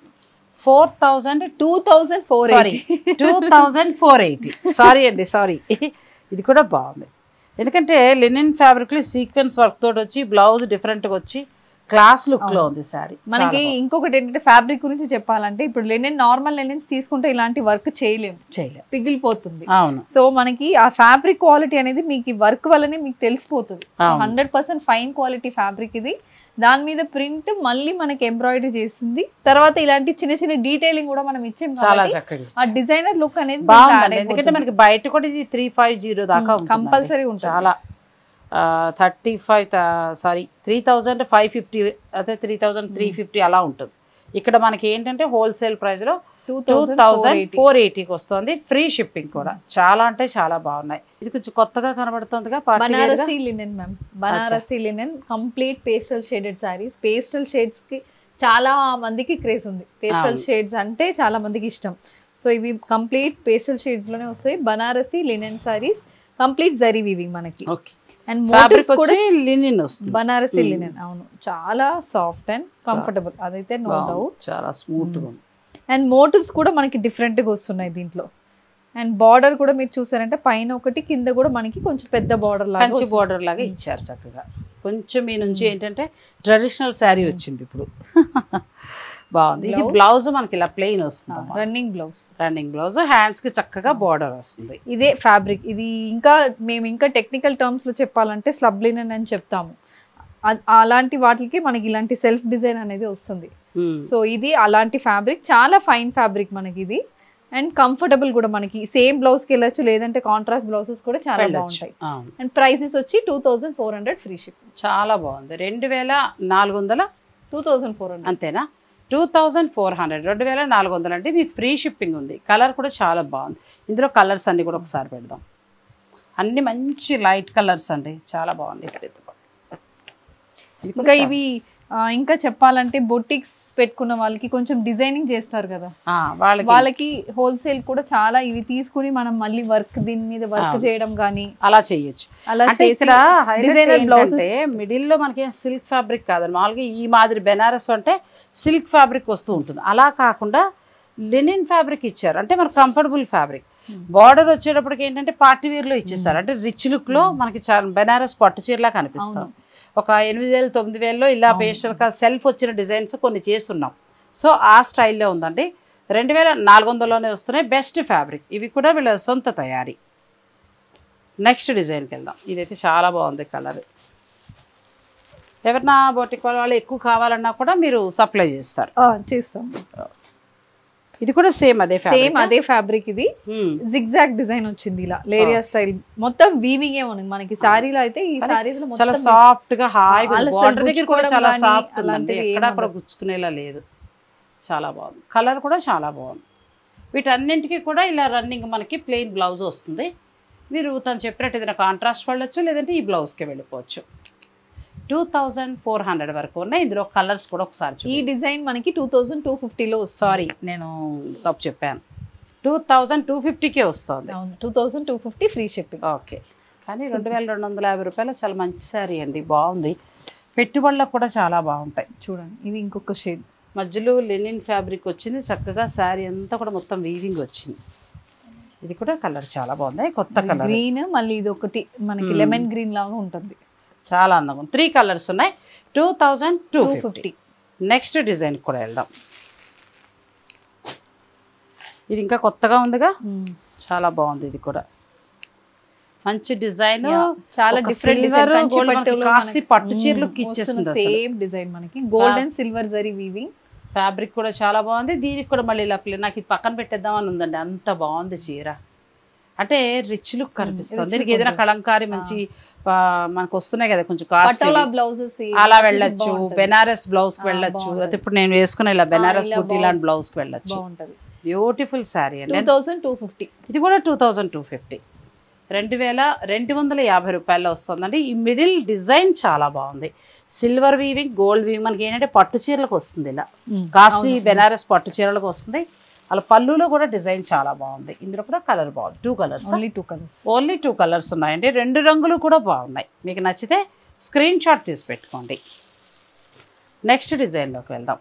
2480 సారీ అండి, సారీ. ఇది కూడా బాగుంది, ఎందుకంటే లినెన్ ఫ్యాబ్రిక్ లో సీక్వెన్స్ వర్క్ తోటి వచ్చి బ్లౌజ్ డిఫరెంట్ గా వచ్చి క్లాస్ లుక్ లో ఉంది సారీ. మనకి ఇంకొకటి ఏంటంటే ఫ్యాబ్రిక్ గురించి చెప్పాలంటే, ఇప్పుడు లెనిన్ నార్మల్ లెనిన్స్ తీసుకుంటే ఇలాంటి వర్క్ చేయలేము, పిగిలిపోతుంది. అవును. సో మనకి ఆ ఫ్యాబ్రిక్ క్వాలిటీ అనేది మీకు వర్క్ వల్లనే మీకు తెలిసిపోతుంది. 100% ఫైన్ క్వాలిటీ ఫ్యాబ్రిక్ ఇది. దాని మీద ప్రింట్ మళ్ళీ మనకి ఎంబ్రాయిడరీ చేసింది. తర్వాత ఇలాంటి చిన్న చిన్న డీటెయిలింగ్ కూడా మనం ఇచ్చాం కాబట్టి ఆ డిజైనర్ లుక్ అనేది బాగుంది. ఎందుకంటే మనకి బయట కూడా ఇది 350 దాకా కంపల్సరీ ఉంటుంది. చాలా 3550 అదే 3350 అలా ఉంటుంది. ఇక్కడ మనకి ఏంటంటే హోల్సేల్ ప్రైస్ లో 2480కి వస్తుంది, ఫ్రీ షిప్పింగ్ కూడా. చాలా అంటే చాలా బాగున్నాయి. ఇది కొంచెం కొత్తగా కనబడుతుందిగా. Banarasi linen ma'am, Banarasi linen complete pastel shaded saris. Pastel shades కి చాలా మందికి క్రేజ్ ఉంది, పేస్టల్ షేడ్స్ అంటే చాలా మందికి ఇష్టం. సో ఇవి కంప్లీట్ పేస్టల్ షేడ్స్ లోనే వస్తాయి. Banarasi linen saris, complete zari weaving మనకి. అండ్ మోటివ్స్ కూడా లినెన్ వస్తుంది, బనారసీ లినెన్. అవును, చాలా సాఫ్ట్ అండ్ కంఫర్టబుల్, అదైతే నో డౌట్. చాలా స్మూత్ గా ఉంది. అండ్ మోటివ్స్ కూడా మనకి డిఫరెంట్ గా వస్తున్నాయి దీంట్లో. అండ్ బార్డర్ కూడా మీరు చూసారంటే పైన ఒకటి, కింద కూడా మనకి కొంచెం పెద్ద బార్డర్ లాగా, కంచి బార్డర్ లాగా ఇచ్చారు చక్కగా. కొంచెం మీ నుంచి ఏంటంటే ట్రెడిషనల్ శారీ వచ్చింది ఇప్పుడు. బాగుంది. ఇది బ్లౌజ్ మనకి ఇలా ప్లెయిన్ వస్తుంది, రన్నింగ్ బ్లౌజ్, హ్యాండ్స్ కి చక్కగా బార్డర్ వస్తుంది. ఇదే ఫ్యాబ్రిక్. ఇది ఇంకా మేము ఇంకా టెక్నికల్ టర్మ్స్ లో చెప్పాలంటే స్లబ్ లినెన్ అని చెప్తాము. అలాంటి వాటికి మనకి ఇలాంటి సెల్ఫ్ డిజైన్ అనేది వస్తుంది. సో ఇది అలాంటి ఫ్యాబ్రిక్, చాలా ఫైన్ ఫ్యాబ్రిక్ మనకి ఇది. అండ్ కంఫర్టబుల్ కూడా, మనకి సేమ్ బ్లౌజ్ కి వెళ్ళొచ్చు, లేదంటే కాంట్రాస్ట్ బ్లౌజెస్ కూడా చాలా బాగుంటాయి. అండ్ ప్రైసెస్ వచ్చి 2400 ఫ్రీ షిప్పింగ్. చాలా బాగుంది. 2400 2400 అంతేనా? 2400 2400 అంటే మీకు ఫ్రీ షిప్పింగ్ ఉంది. కలర్ కూడా చాలా బాగుంది. ఇందులో కలర్స్ అన్ని కూడా ఒకసారి పెడదాం. అన్ని మంచి లైట్ కలర్స్ అండి, చాలా బాగుంది. ఇంకా ఇవి ఇంకా చెప్పాలంటే బొటిక్స్ పెట్టుకున్న వాళ్ళకి కొంచెం డిజైనింగ్ చేస్తారు కదా, వాళ్ళకి హోల్సేల్ కూడా చాలా ఇవి తీసుకుని మనం మళ్ళీ వర్క్ దీని మీద వర్క్ చేయడం కానీ అలా చేయొచ్చు. అలా మిడిల్ లో మనకి సిల్క్ ఫ్యాబ్రిక్ కాదండి, మామూలుగా ఈ మాదిరి బెనారస్ అంటే సిల్క్ ఫ్యాబ్రిక్ వస్తూ ఉంటుంది. అలా కాకుండా లినిన్ ఫ్యాబ్రిక్ ఇచ్చారు, అంటే మనకు కంఫర్టబుల్ ఫ్యాబ్రిక్. బార్డర్ వచ్చేటప్పటికి ఏంటంటే పార్టీ వేర్ లో ఇచ్చేస్తారు, అంటే రిచ్ లుక్ లో మనకి బెనారస్ పట్టు చీరలా కనిపిస్తుంది. ఒక 8000 9000లో ఇలా పేస్టల్గా సెల్ఫ్ వచ్చిన డిజైన్స్ కొన్ని చేస్తున్నాం. సో ఆ స్టైల్లో ఉందండి. 2400లోనే వస్తున్నాయి. Best fabric. ఇవి కూడా వీళ్ళ సొంత తయారీ. నెక్స్ట్ డిజైన్కి వెళ్దాం. ఇదైతే చాలా బాగుంది కలర్. ఎవరన్నా బొటిక్ వాళ్ళు ఎక్కువ కావాలన్నా కూడా మీరు సప్లై చేస్తారు? చేస్తాం. ఇది కూడా సేమ్ అదే ఫ్యాబ్రిక్. ఇది జిగ్జాగ్ డిజైన్ వచ్చింది, ఇలా లేరియా స్టైల్, మొత్తం వీవింగ్ ఏ ఉంది మనకి. సారీలో అయితే ఈ సారీస్ లో చాలా సాఫ్ట్ గా హాయిగా, బార్డర్ దగ్గర కూడా చాలా సాఫ్ట్ ఉందండి, ఎక్కడా కూడా గుచ్చుకునేలా లేదు. చాలా బాగుంది. కలర్ కూడా చాలా బాగుంది. వీటన్నింటికి కూడా ఇలా రన్నింగ్ మనకి ప్లెయిన్ బ్లౌజ్ వస్తుంది. మీరు తను చెప్పినట్టు ఏదైనా కాంట్రాస్ట్ వెళ్ళొచ్చు, లేదంటే ఈ బ్లౌజ్కి వెళ్ళిపోవచ్చు. 2400 వరకు ఉన్నాయి. ఇందులో కలర్స్ కూడా ఒకసారి ఈ డిజైన్ మనకి 2250లో. సారీ, నేను తప్పు చెప్పాను, 2250కే వస్తుంది. 2250 ఫ్రీ షిప్పింగ్. ఓకే, కానీ 2250 రూపాయలు చాలా మంచి శారీ అండి, బాగుంది. పెట్టుబడులకు కూడా చాలా బాగుంటాయి. చూడండి, ఇది ఇంకొక షేడ్, మధ్యలో లెనిన్ ఫ్యాబ్రిక్ వచ్చింది, చక్కగా శారీ అంతా కూడా మొత్తం వీవింగ్ వచ్చింది. ఇది కూడా కలర్ చాలా బాగుంది, కొత్త కలర్ గ్రీన్. మళ్ళీ ఇది ఒకటి మనకి లెమన్ గ్రీన్ లాగా ఉంటుంది, చాలా అందంగా ఉంది. 3 కలర్స్ ఉన్నాయి. 2250. నెక్స్ట్ డిజైన్ కూడా వెళ్దాం. ఇది ఇంకా కొత్తగా ఉందిగా, చాలా బాగుంది. ఇది కూడా మంచి డిజైన్, చాలా డిఫరెంట్ కాస్ట్లీ పట్టు చీరలకు ఇచ్చేస్తుంది. సేమ్ డిజైన్ మనకి gold and silver zari weaving. Fabric కూడా చాలా బాగుంది. దీనికి కూడా మళ్ళీ ఇలా నాకు ఇది పక్కన పెట్టేద్దామని ఉందండి, అంత బాగుంది చీర. అంటే రిచ్ లుక్ కనిపిస్తుంది. దీనికి ఏదైనా కలంకారీ మంచి మనకు వస్తున్నాయి కదా కొంచెం కాస్ట్లీ బ్లౌజెస్, అలా వెళ్ళొచ్చు. బెనారస్ బ్లౌజ్ కి వెళ్ళొచ్చు. అయితే ఇప్పుడు నేను వేసుకున్న ఇలా బెనారస్ బుట్టి లాంటి బ్లౌజ్ కి వెళ్ళొచ్చు. బ్యూటిఫుల్ శారీ అండి. 2250. ఇది కూడా 2250, 2250 రూపాయల్లో వస్తుందండి. ఈ మిడిల్ డిజైన్ చాలా బాగుంది. Silver weaving, gold weaving. మనకి ఏంటంటే పట్టు చీరలకు వస్తుంది, ఇలా కాస్ట్లీ బెనారస్ పట్టు చీరలకు వస్తుంది. అలా పళ్ళులో కూడా డిజైన్ చాలా బాగుంది. ఇందులో కూడా కలర్ బాగుంది. 2 కలర్స్, ఓన్లీ 2 కలర్స్ ఉన్నాయండి. 2 రంగులు కూడా బాగున్నాయి. మీకు నచ్చితే స్క్రీన్ షాట్ తీసి పెట్టుకోండి. నెక్స్ట్ డిజైన్లోకి వెళ్దాం.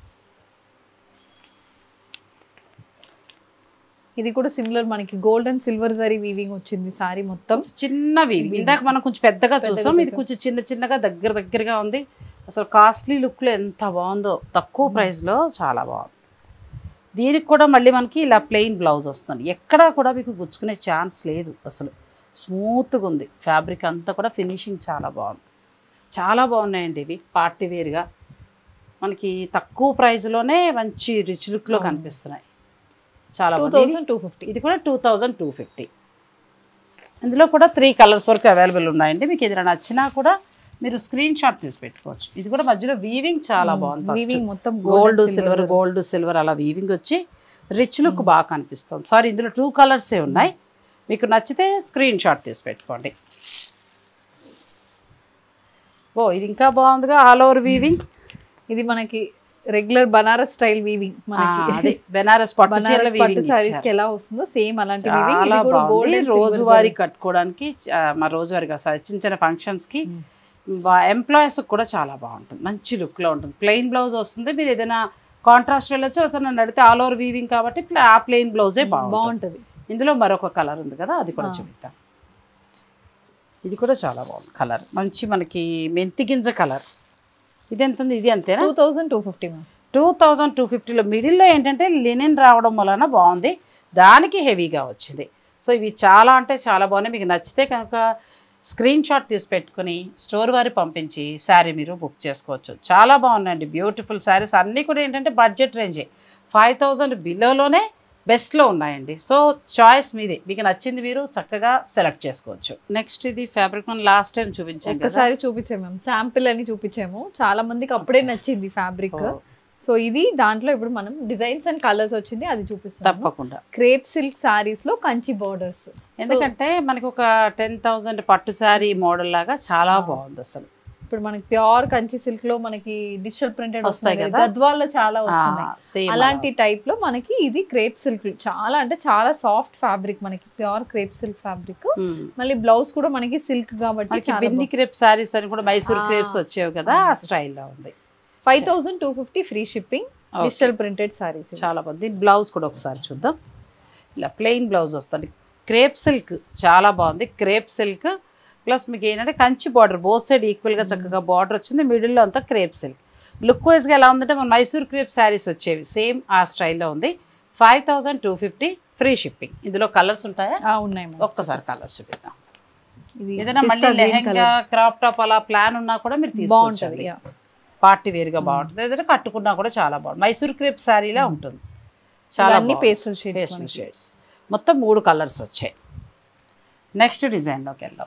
ఇది కూడా సిమిలర్, మనకి gold and silver zari weaving వచ్చింది సారీ మొత్తం. చిన్న వీవింగ్, ఇందాక మనం కొంచెం పెద్దగా చూసాం, ఇది కొంచెం చిన్నగా దగ్గరగా ఉంది. అసలు కాస్ట్లీ లుక్లో ఎంత బాగుందో, తక్కువ ప్రైస్లో చాలా బాగుంది. దీనికి కూడా మళ్ళీ మనకి ఇలా ప్లెయిన్ బ్లౌజ్ వస్తుంది. ఎక్కడా కూడా మీకు గుచ్చుకునే ఛాన్స్ లేదు, అసలు స్మూత్గా ఉంది. ఫ్యాబ్రిక్ అంతా కూడా ఫినిషింగ్ చాలా బాగుంది. చాలా బాగున్నాయండి ఇవి, పార్టీ వేర్గా మనకి తక్కువ ప్రైస్లోనే మంచి రిచ్ లుక్లో కనిపిస్తున్నాయి. చాలా 2250. ఇది కూడా 2250. ఇందులో కూడా 3 కలర్స్ వరకు అవైలబుల్ ఉన్నాయండి. మీకు ఏదైనా నచ్చినా కూడా మీరు స్క్రీన్ షాట్ తీసి పెట్టుకోవచ్చు. ఇది కూడా మధ్యలో వీవింగ్ చాలా బాగుంది. మొత్తం గోల్డ్ సిల్వర్ అలా వీవింగ్ వచ్చి రిచ్ లుక్ బాగా కనిపిస్తుంది. సారీ, ఇందులో 2 కలర్సే ఉన్నాయి. మీకు నచ్చితే స్క్రీన్ షాట్ తీసి పెట్టుకోండి. ఓ, ఇది ఇంకా బాగుందిగా, ఆల్ ఓవర్ వీవింగ్. ఇది మనకి రెగ్యులర్ బనారస్ స్టైల్ వీవింగ్, మనకి బెనారస్ పట్టు సారీస్ ఎలా వస్తుందో సేమ్ అలాంటి వీవింగ్. ఇది కూడా గోల్డ్ రోజువారీ కట్టుకోవడానికి, మా రోజువారీగా చిన్న ఫంక్షన్స్ కి ఎంప్లాయీస్ కూడా చాలా బాగుంటుంది. మంచి లుక్ లో ఉంటుంది. ప్లెయిన్ బ్లౌజ్ వస్తుంది. మీరు ఏదైనా కాంట్రాస్ట్ వెళ్ళొచ్చు. అతను నన్ను అడిగితే ఆల్ ఓవర్ వీవింగ్ కాబట్టి ఆ ప్లెయిన్ బ్లౌజే బాగుంటుంది. ఇందులో మరొక కలర్ ఉంది కదా, అది కూడా చూపిద్దాం. ఇది కూడా చాలా బాగుంది కలర్, మంచి మనకి మెంతి గింజ కలర్. ఇది ఎంత ఉంది? ఇది అంతేనా? 2250. 2250లో మిడిల్లో ఏంటంటే లినిన్ రావడం వలన బాగుంది, దానికి హెవీగా వచ్చింది. సో ఇవి చాలా అంటే చాలా బాగున్నాయి. మీకు నచ్చితే కనుక స్క్రీన్ షాట్ తీసి పెట్టుకుని స్టోర్ వారి పంపించి శారీ మీరు బుక్ చేసుకోవచ్చు. చాలా బాగున్నాయండి, బ్యూటిఫుల్ శారీస్. అన్నీ కూడా ఏంటంటే బడ్జెట్ రేంజే, 5000 బిలోలోనే బెస్ట్లో ఉన్నాయండి. సో చాయిస్ మీదే, మీకు నచ్చింది మీరు చక్కగా సెలెక్ట్ చేసుకోవచ్చు. నెక్స్ట్ ఇది ఫ్యాబ్రిక్ మనం లాస్ట్ టైం చూపించాం, ఒకసారి చూపించాము మేము, శాంపిల్ అని చూపించాము. చాలా మందికి అప్పుడే నచ్చింది ఫ్యాబ్రిక్. సో ఇది దాంట్లో ఇప్పుడు మనం డిజైన్స్ అండ్ కలర్స్ వచ్చింది, అది చూపిస్తాం తప్పకుండా. క్రేప్ సిల్క్ సారీస్ లో కంచి బార్డర్స్, ఎందుకంటే మనకి ఒక 10,000 పట్టు శారీ మోడల్ లాగా చాలా బాగుంది అసలు. ఇప్పుడు మనకి ప్యూర్ కంచి సిల్క్ లో మనకి డిజిటల్ ప్రింటెడ్ వస్తాయి కదా, గద్వాల్లో చాలా వస్తున్నాయి. అలాంటి టైప్ లో మనకి ఇది క్రేప్ సిల్క్, చాలా అంటే చాలా సాఫ్ట్ ఫ్యాబ్రిక్, మనకి ప్యూర్ క్రేప్ సిల్క్ ఫ్యాబ్రిక్. మళ్ళీ బ్లౌజ్ కూడా మనకి సిల్క్ కాబట్టి బిన్ని క్రేప్ సారీస్ అని కూడా మైసూర్ క్రేప్స్ వచ్చేవి కదా, ఆ స్టైల్లో ఉంది. 5250 free shipping, digital printed saris చాలా బాగుంది. బ్లౌజ్ కూడా ఒకసారి చూద్దాం. ఇలా ప్లెయిన్ బ్లౌజ్ వస్తుంది, క్రేప్ సిల్క్ చాలా బాగుంది. క్రేప్ సిల్క్ ప్లస్ మీకు ఏంటంటే కంచి బార్డర్, బోత్ సైడ్ ఈక్వల్గా చక్కగా బార్డర్ వచ్చింది. మిడిల్లో అంతా క్రేప్ సిల్క్. లుక్ వైజ్గా ఎలా ఉందంటే మన మైసూర్ క్రేప్ శారీస్ వచ్చేవి, సేమ్ ఆ స్టైల్లో ఉంది. 5250 ఫ్రీ షిప్పింగ్. ఇందులో కలర్స్ ఉంటాయా? ఉన్నాయి. ఒక్కసారి కలర్స్ చూపిద్దాం. ఏదైనా మళ్ళీ లెహంగా క్రాప్ టాప్ అలా ప్లాన్ ఉన్నా కూడా మీరు తీసుకోవచ్చు, పార్టీ వేర్గా బాగుంటుంది. ఏదైనా కట్టుకున్నా కూడా చాలా బాగుంటుంది. మైసూర్ క్రేప్ శారీలా ఉంటుంది, చాలా పేస్టల్ షేడ్స్. మొత్తం 3 కలర్స్ వచ్చాయి. నెక్స్ట్ డిజైన్లోకి వెళ్దాం.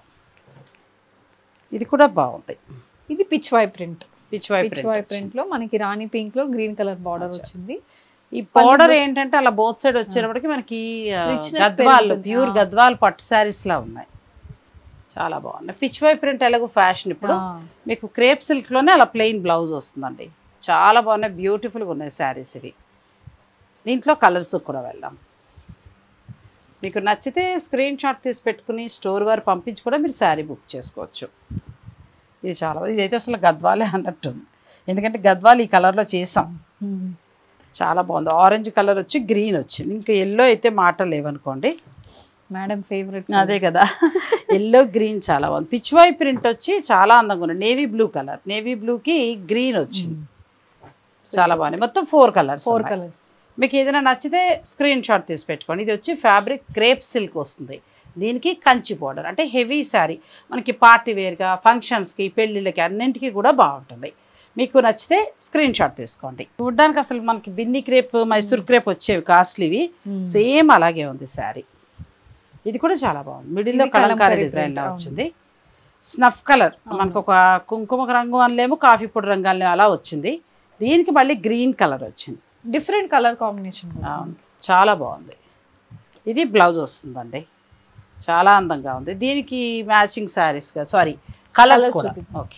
ఇది కూడా బాగుంది. ఇది pichwai print. Pichwai print లో మనకి రాణి పింక్ లో గ్రీన్ కలర్ బార్డర్ వచ్చింది. ఈ పౌడర్ ఏంటంటే అలా బోత్ సైడ్ వచ్చేటప్పటికి మనకి గద్వాలు ప్యూర్ గద్వాల్ పట్టు శారీస్ లా ఉన్నాయి, చాలా బాగున్నాయి. పిచ్ వై ప్రింట్ ఎలాగో ఫ్యాషన్ ఇప్పుడు మీకు క్రేప్ సిల్క్ లోనే అలా ప్లెయిన్ బ్లౌజ్ వస్తుందండి, చాలా బాగున్నాయి, బ్యూటిఫుల్గా ఉన్నాయి శారీస్ ఇవి. దీంట్లో కలర్స్ కూడా వెళ్దాం. మీకు నచ్చితే స్క్రీన్ షాట్ తీసి పెట్టుకుని స్టోర్ వారు పంపించి కూడా మీరు శారీ బుక్ చేసుకోవచ్చు. ఇది చాలా ఇదైతే అసలు గద్వాలే అన్నట్టుంది, ఎందుకంటే గద్వాలు ఈ కలర్లో చేసాం, చాలా బాగుంది. ఆరెంజ్ కలర్ వచ్చి గ్రీన్ వచ్చింది, ఇంకా ఎల్లో అయితే మాట లేవనుకోండి మేడం ఫేవరెట్. అదే కదా, ఎల్లో గ్రీన్ చాలా బాగుంది. పిచ్వై ప్రింట్ వచ్చి చాలా అందంగా ఉంది, నేవీ బ్లూ కలర్, నేవీ బ్లూకి గ్రీన్ వచ్చింది, చాలా బాగుంది. మొత్తం 4 కలర్స్. మీకు ఏదైనా నచ్చితే స్క్రీన్ షాట్ తీసి పెట్టుకోండి. ఇది వచ్చి ఫ్యాబ్రిక్ క్రేప్ సిల్క్ వస్తుంది, దీనికి కంచి బోర్డర్, అంటే హెవీ శారీ మనకి పార్టీ వేర్గా ఫంక్షన్స్కి పెళ్ళిళ్ళకి అన్నింటికి కూడా బాగుంటుంది. మీకు నచ్చితే స్క్రీన్ షాట్ తీసుకోండి. చూడడానికి అసలు మనకి బిన్ని క్రేప్ మైసూర్ క్రేప్ వచ్చేవి కాస్ట్లీవి, సేమ్ అలాగే ఉంది శారీ. ఇది కూడా చాలా బాగుంది, మిడిల్లో కలంకారీ డిజైన్ లా వచ్చింది, స్నఫ్ కలర్, మనకు ఒక కుంకుమ రంగు అనలేము కాఫీ పొడి రంగు అనలేము అలా వచ్చింది. దీనికి మళ్ళీ గ్రీన్ కలర్ వచ్చింది, డిఫరెంట్ కలర్ కాంబినేషన్, చాలా బాగుంది. ఇది బ్లౌజ్ వస్తుందండి, చాలా అందంగా ఉంది. దీనికి మ్యాచింగ్ శారీస్గా సారీ కలర్స్ కూడా ఓకే,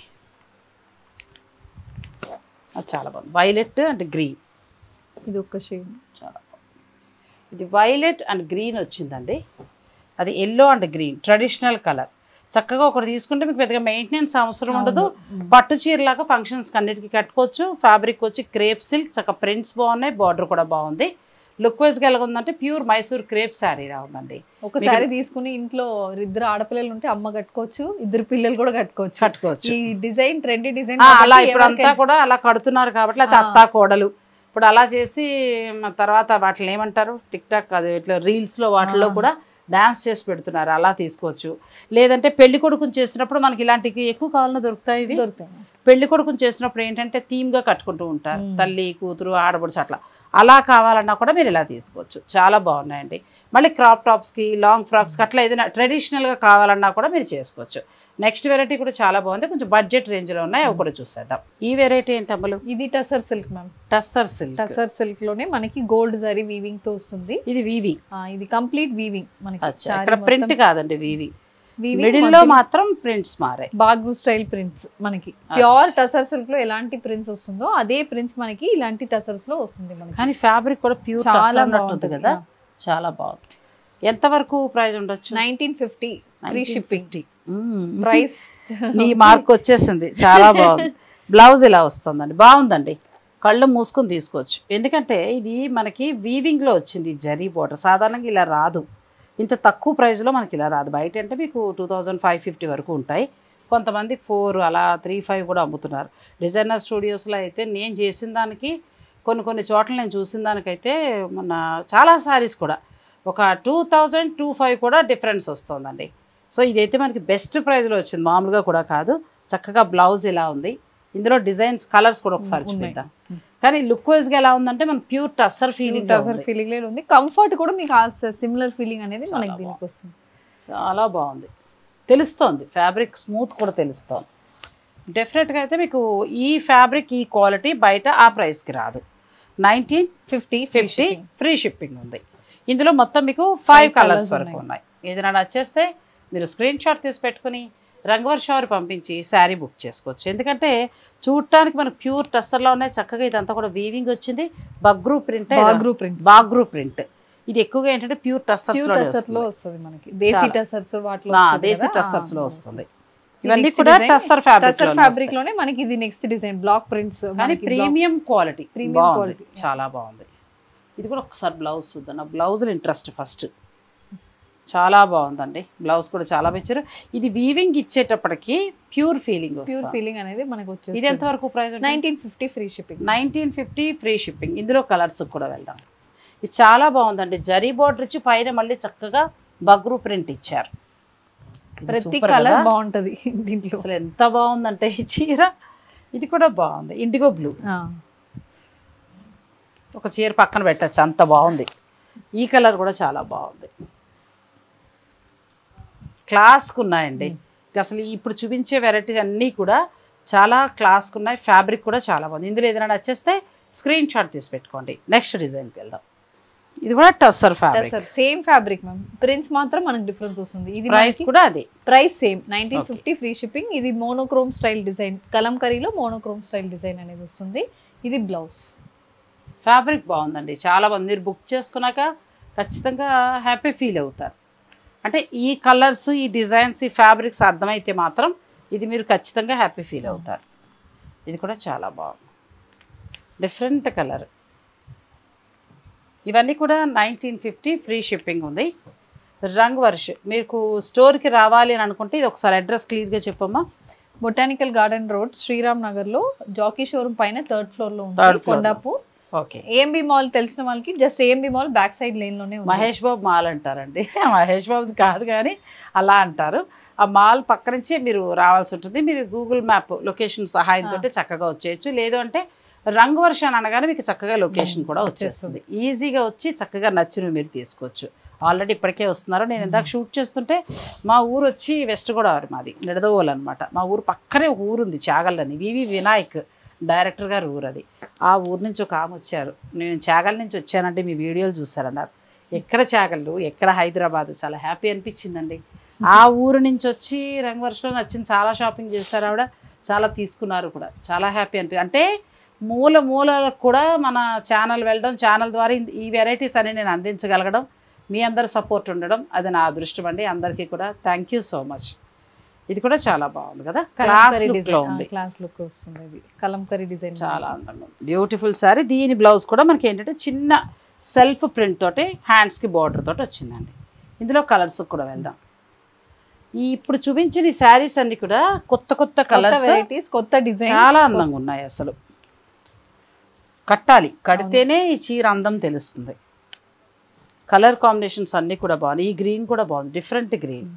చాలా బాగుంది. వైలెట్ అండ్ గ్రీన్, ఇది ఒక షేడ్ చాలా బాగుంది. ఇది వైలెట్ అండ్ గ్రీన్ వచ్చిందండి, అది yellow and green traditional colour. చక్కగా ఒకటి తీసుకుంటే మీకు పెద్దగా మెయింటెనెన్స్ అవసరం ఉండదు, పట్టు చీరలాగా ఫంక్షన్స్కి అన్నిటికీ కట్టుకోవచ్చు. ఫ్యాబ్రిక్ వచ్చి క్రేప్ సిల్క్, చక్కగా ప్రింట్స్ బాగున్నాయి, బార్డర్ కూడా బాగుంది. లుక్ వైజ్గా ఎలా ఉందంటే ప్యూర్ మైసూర్ క్రేప్ శారీ రా ఉందండి. ఒక శారీ తీసుకుని ఇంట్లో 2 ఆడపిల్లలు ఉంటే అమ్మ కట్టుకోవచ్చు, 2 పిల్లలు కూడా కట్టుకోవచ్చు. ఈ డిజైన్ ట్రెండీ డిజైన్ అలా ఇప్పుడు అంతా కూడా అలా కడుతున్నారు కాబట్టి అయితే అత్తా కోడలు ఇప్పుడు అలా చేసి తర్వాత వాటిని ఏమంటారు టిక్ టాక్ అది ఇట్లా రీల్స్లో వాటిలో కూడా డాన్స్ చేసి పెడుతున్నారు, అలా తీసుకోవచ్చు. లేదంటే పెళ్లి కొడుకుని చేసినప్పుడు మనకి ఇలాంటివి ఎక్కువ కావాలన్నా దొరుకుతాయి. ఇవి పెళ్లి కొడుకుని చేసినప్పుడు ఏంటంటే థీమ్గా కట్టుకుంటూ ఉంటారు, తల్లి కూతురు ఆడబడుచు అలా కావాలన్నా కూడా మీరు ఇలా తీసుకోవచ్చు, చాలా బాగున్నాయండి. మళ్ళీ క్రాప్ టాప్స్కి లాంగ్ ఫ్రాక్స్కి అట్లా ఏదైనా ట్రెడిషనల్గా కావాలన్నా కూడా మీరు చేసుకోవచ్చు. నెక్స్ట్ వెరైటీ కూడా చాలా బాగుంది, కొంచెం బడ్జెట్ రేంజ్లో ఉన్నాయి, అవి కూడా చూసేద్దాం. ఈ వెరైటీ ఏంటి అమ్మలు? ఇది tussar silk ma'am, tussar silk. Tussar silk లోనే మనకి గోల్డ్ జరీ వీవింగ్ తో వస్తుంది. ఇది వీవింగ్, ఇది కంప్లీట్ వీవింగ్ మనకి, ఇక్కడ ప్రింట్ కాదండి వీవింగ్, మిడిల్ లో మాత్రం ప్రింట్స్ మారాయి, బాగ్రూ స్టైల్ ప్రింట్స్. మనకి ప్యూర్ టసర్ సిల్క్ లో ఎలాంటి ప్రింట్స్ వస్తుందో అదే ప్రింట్స్ మనకి ఇలాంటి టసర్స్ లో వస్తుంది మనకి. కానీ ఫ్యాబ్రిక్ కూడా ప్యూర్ చాలా బాగుంటుంది కదా, చాలా బాగుంది. ఎంత వరకు ప్రైస్ ఉండొచ్చు? 1950 ఫ్రీ షిప్పింగ్ ప్రైస్. నీ మార్క్ వచ్చేసింది, చాలా బాగుంది. బ్లౌజ్ ఇలా వస్తుందండి, బాగుందండి, కళ్ళు మూసుకొని తీసుకోవచ్చు. ఎందుకంటే ఇది మనకి వీవింగ్లో వచ్చింది జరీ బోర్డర్, సాధారణంగా ఇలా రాదు, ఇంత తక్కువ ప్రైస్లో మనకి ఇలా రాదు. బయట అంటే మీకు 2550 వరకు ఉంటాయి, కొంతమంది 4 అలా 35 కూడా అమ్ముతున్నారు. డిజైనర్ స్టూడియోస్లో అయితే నేను చేసిన దానికి కొన్ని చోట్ల నేను చూసిన దానికైతే మన చాలా శారీస్ కూడా ఒక 2000-2500 కూడా డిఫరెన్స్ వస్తుందండి. సో ఇదైతే మనకి బెస్ట్ ప్రైస్లో వచ్చింది, మామూలుగా కూడా కాదు. చక్కగా బ్లౌజ్ ఇలా ఉంది, ఇందులో డిజైన్స్ కలర్స్ కూడా ఒకసారి చూపిద్దాం. కానీ లుక్ వైజ్గా ఎలా ఉందంటే మన ప్యూర్ టసర్ ఫీలింగ్ ఉంది, కంఫర్ట్ కూడా మీకు సిమిలర్ ఫీలింగ్ అనేది మనకి దీనికి వస్తుంది. చాలా బాగుంది, తెలుస్తోంది ఫ్యాబ్రిక్ స్మూత్ కూడా తెలుస్తోంది. డెఫినెట్గా అయితే మీకు ఈ ఫ్యాబ్రిక్ ఈ క్వాలిటీ బయట ఆ ప్రైస్కి రాదు. 1950 ఫ్రీ షిప్పింగ్ ఉంది. ఇందులో మొత్తం మీకు 5 కలర్స్ వరకు ఉన్నాయి. ఏదైనా నచ్చేస్తే మీరు స్క్రీన్ షాట్ తీసి పెట్టుకుని రంగవర్షావరి పంపించి శారీ బుక్ చేసుకోవచ్చు. ఎందుకంటే చూడటానికి మనకు ప్యూర్ టస్సర్లో ఉన్నాయి, చక్కగా ఇదంతా కూడా వీవింగ్ వచ్చింది, బాగ్రూ ప్రింట్. ఇది ఎక్కువగా ఏంటంటే ప్యూర్ టస్సర్స్లో వస్తుంది మనకి, దేశీ టస్సర్స్ వాటిలో, దేశీ టస్సర్స్లో వస్తుంది. ఇవన్నీ కూడా టస్సర్ ఫ్యాబ్రిక్ లోనే మనకి. ఇది నెక్స్ట్ డిజైన్ బ్లాక్ ప్రింట్స్, కానీ ప్రీమియం క్వాలిటీ, చాలా బాగుంది. ఇది కూడా ఒకసారి బ్లౌజ్ చూద్దాం, నా బ్లౌజ్లో ఇంట్రెస్ట్ ఫస్ట్, చాలా బాగుందండి. బ్లౌజ్ కూడా చాలా మెచ్చారు. ఇది వీవింగ్ ఇచ్చేటప్పటికి ప్యూర్ ఫీలింగ్ అనేది మనకు వచ్చేది. ఇది ఎంతవరకు price? 1950 free shipping. 1950 free shipping. ఇందులో కలర్స్ కూడా వెళ్దాం. ఇది చాలా బాగుందండి, జరీ బోర్డర్ ఇచ్చి పైన మళ్ళీ చక్కగా బాగ్రూ ప్రింట్ ఇచ్చారు. ప్రతి కలర్ బాగుంటది దీంట్లో, అసలు ఎంత బాగుందంటే ఈ చీర. ఇది కూడా బాగుంది, ఇండిగో బ్లూ. ఒక చీర పక్కన పెట్టచ్చు, అంత బాగుంది. ఈ కలర్ కూడా చాలా బాగుంది, క్లాస్కు ఉన్నాయండి. అసలు ఇప్పుడు చూపించే వెరైటీస్ అన్నీ కూడా చాలా క్లాస్కు ఉన్నాయి, ఫ్యాబ్రిక్ కూడా చాలా బాగుంది. ఇందులో ఏదైనా నచ్చేస్తే స్క్రీన్ షాట్ తీసి పెట్టుకోండి. నెక్స్ట్ డిజైన్కి వెళ్దాం. ఇది కూడా tussar fabric, same fabric ma'am, prints మాత్రం మనకు డిఫరెన్స్ వస్తుంది. ఇది ప్రైస్ కూడా అదే, ప్రైస్ సేమ్ 1950 ఫ్రీ షిప్పింగ్. ఇది మోనోక్రోమ్ స్టైల్ డిజైన్, కలంకరీలో మోనోక్రోమ్ స్టైల్ డిజైన్ అనేది వస్తుంది. ఇది బ్లౌజ్. ఫ్యాబ్రిక్ బాగుందండి, చాలా బాగుంది. మీరు బుక్ చేసుకున్నాక ఖచ్చితంగా హ్యాపీ ఫీల్ అవుతారు. అంటే ఈ కలర్స్, ఈ డిజైన్స్, ఈ ఫ్యాబ్రిక్స్ అర్థమైతే మాత్రం ఇది మీరు ఖచ్చితంగా హ్యాపీ ఫీల్ అవుతారు. ఇది కూడా చాలా బాగుంది, డిఫరెంట్ కలర్. ఇవన్నీ కూడా 1950 ఫ్రీ షిప్పింగ్ ఉంది. రంగ్ వర్ష్. మీకు స్టోర్కి రావాలి అని అనుకుంటే ఇది ఒకసారి అడ్రస్ క్లియర్గా చెప్పమ్మా. బొటానికల్ గార్డెన్ రోడ్, శ్రీరామ్ నగర్లో జాకీ షోరూమ్ పైన 3rd ఫ్లోర్లో ఉంది, కొండాపూర్. ఓకే. ఏఎంబి మాల్ తెలిసిన వాళ్ళకి just AMB mall back side లేన్లోనే ఉంది. మహేష్ బాబు మాల్ అంటారండి, మహేష్ బాబుది కాదు కానీ అలా అంటారు. ఆ మాల్ పక్క నుంచే మీరు రావాల్సి ఉంటుంది. మీరు గూగుల్ మ్యాప్ లొకేషన్ సహాయంతో చక్కగా వచ్చేయచ్చు. లేదు అంటే రంగు వర్షం అనగానే మీకు చక్కగా లొకేషన్ కూడా వచ్చేస్తుంది. ఈజీగా వచ్చి చక్కగా నచ్చినవి మీరు తీసుకోవచ్చు. ఆల్రెడీ ఇప్పటికే వస్తున్నారు. నేను ఇందాక షూట్ చేస్తుంటే మా ఊరు వచ్చి వెస్ట్ గోదావరి, మాది నిడదవోలు అనమాట. మా ఊరు పక్కనే ఒక ఊరు ఉంది చాగలని, వివి వినాయక్ డైరెక్టర్ గారు ఊరు అది. ఆ ఊరు నుంచి ఒక ఆమె వచ్చారు, నేను చాగల్ నుంచి వచ్చానంటే మీ వీడియోలు చూసారన్నారు. ఎక్కడ చాగళ్ళు, ఎక్కడ హైదరాబాద్, చాలా హ్యాపీ అనిపించిందండి. ఆ ఊరు నుంచి వచ్చి రంగు వర్షంలో నచ్చింది, చాలా షాపింగ్ చేశారు ఆవిడ, చాలా తీసుకున్నారు కూడా, చాలా హ్యాపీ అంటే మూల మూలకు కూడా మన ఛానల్ వెళ్ళడం, ఛానల్ ద్వారా ఈ వెరైటీస్ అని నేను అందించగలగడం, మీ అందరి సపోర్ట్ ఉండడం, అది నా అదృష్టం అండి. అందరికీ కూడా థ్యాంక్ యూ సో మచ్. ఇది కూడా చాలా బాగుంది కదా, క్లాస్ లుక్లో ఉంది, క్లాస్ లుక్ వస్తుంది. ఇది కలంకరీ డిజైన్ చాలా అందంగా ఉంది, బ్యూటిఫుల్ సారీ. దీని బ్లౌజ్ కూడా మనకి ఏంటంటే చిన్న సెల్ఫ్ ప్రింట్ తోటి హ్యాండ్స్కి బార్డర్ తోటి వచ్చిందండి. ఇందులో కలర్స్ కూడా వెళ్దాం. ఈ ఇప్పుడు చూపించిన ఈ శారీస్ అన్ని కూడా కొత్త కొత్త కలర్స్, వెరైటీస్, కొత్త డిజైన్, చాలా అందంగా ఉన్నాయి. అసలు కట్టాలి, కడితేనే ఈ చీర అందం తెలుస్తుంది. కలర్ కాంబినేషన్స్ అన్నీ కూడా బాగున్నాయి. ఈ గ్రీన్ కూడా బాగుంది, డిఫరెంట్ గ్రీన్.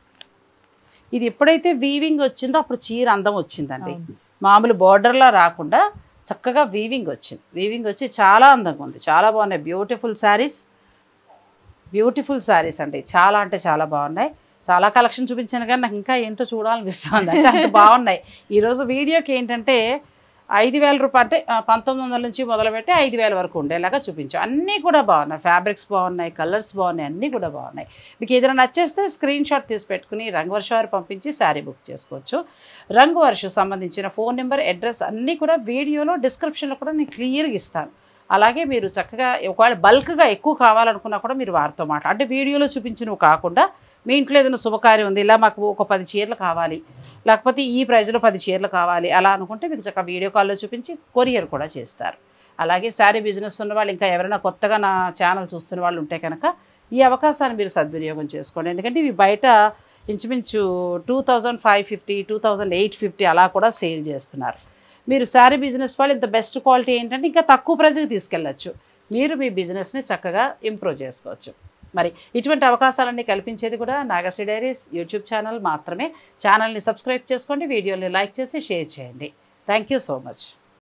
ఇది ఎప్పుడైతే వీవింగ్ వచ్చిందో అప్పుడు చీర అందం వచ్చిందండి. మామూలు బార్డర్లా రాకుండా చక్కగా వీవింగ్ వచ్చింది. వీవింగ్ వచ్చి చాలా అందంగా ఉంది, చాలా బాగున్నాయి. బ్యూటిఫుల్ శారీస్, బ్యూటిఫుల్ శారీస్ అండి, చాలా అంటే చాలా బాగున్నాయి. చాలా కలెక్షన్ చూపించాను కానీ నాకు ఇంకా ఏంటో చూడాలనిపిస్తుంది, అంటే అంత బాగున్నాయి. ఈరోజు వీడియోకి ఏంటంటే 5,000 రూపాయలు, అంటే 1900 నుంచి మొదలుపెట్టి 5,000 వరకు ఉండేలాగా చూపించాం. అన్నీ కూడా బాగున్నాయి, ఫ్యాబ్రిక్స్ బాగున్నాయి, కలర్స్ బాగున్నాయి, అన్నీ కూడా బాగున్నాయి. మీకు ఏదైనా నచ్చేస్తే స్క్రీన్ షాట్ తీసి పెట్టుకుని రంగు వర్ష వారు పంపించి శారీ బుక్ చేసుకోవచ్చు. రంగు వర్ష సంబంధించిన ఫోన్ నెంబర్, అడ్రస్ అన్నీ కూడా వీడియోలో డిస్క్రిప్షన్లో కూడా నేను క్లియర్గా ఇస్తాను. అలాగే మీరు చక్కగా ఒకవేళ బల్క్గా ఎక్కువ కావాలనుకున్నా కూడా మీరు వారితో అంటే వీడియోలో చూపించినవి కాకుండా మీ ఇంట్లో ఏదైనా శుభకార్యం ఉంది, ఇలా మాకు ఒక 10 చీరలు కావాలి, లేకపోతే ఈ ప్రైజ్లో 10 చీరలు కావాలి అలా అనుకుంటే మీకు చక్కగా వీడియో కాల్లో చూపించి కొరియర్ కూడా చేస్తారు. అలాగే శారీ బిజినెస్ ఉన్న వాళ్ళు, ఇంకా ఎవరైనా కొత్తగా నా ఛానల్ చూస్తున్న వాళ్ళు ఉంటే కనుక ఈ అవకాశాన్ని మీరు సద్వినియోగం చేసుకోండి. ఎందుకంటే ఇవి బయట ఇంచుమించు 2,550, 2,850 అలా కూడా సేల్ చేస్తున్నారు. మీరు శారీ బిజినెస్ వాళ్ళు ఇంత బెస్ట్ క్వాలిటీ ఏంటంటే ఇంకా తక్కువ ప్రైజ్కి తీసుకెళ్ళచ్చు. మీరు మీ బిజినెస్ని చక్కగా ఇంప్రూవ్ చేసుకోవచ్చు. మరి ఇటువంటి అవకాశాలన్నీ కల్పించేది కూడా నాగశ్రీ డైరీస్ యూట్యూబ్ ఛానల్ మాత్రమే. ఛానల్ని సబ్స్క్రైబ్ చేసుకోండి, వీడియోని లైక్ చేసి షేర్ చేయండి. Thank you so much.